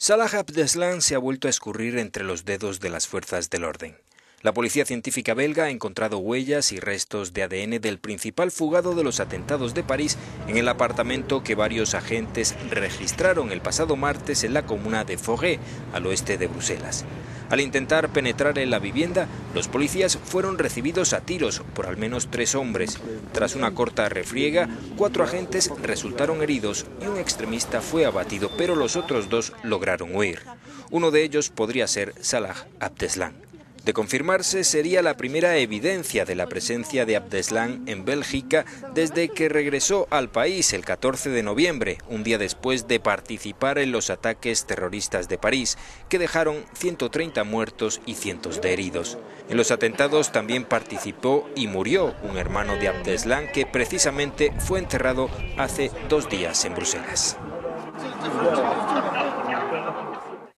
Salah Abdeslam se ha vuelto a escurrir entre los dedos de las fuerzas del orden. La policía científica belga ha encontrado huellas y restos de ADN del principal fugado de los atentados de París en el apartamento que varios agentes registraron el pasado martes en la comuna de Forêt, al oeste de Bruselas. Al intentar penetrar en la vivienda, los policías fueron recibidos a tiros por al menos 3 hombres. Tras una corta refriega, 4 agentes resultaron heridos y un extremista fue abatido, pero los otros 2 lograron huir. Uno de ellos podría ser Salah Abdeslam. De confirmarse, sería la primera evidencia de la presencia de Abdeslam en Bélgica desde que regresó al país el 14 de noviembre, un día después de participar en los ataques terroristas de París, que dejaron 130 muertos y cientos de heridos. En los atentados también participó y murió un hermano de Abdeslam que precisamente fue enterrado hace 2 días en Bruselas.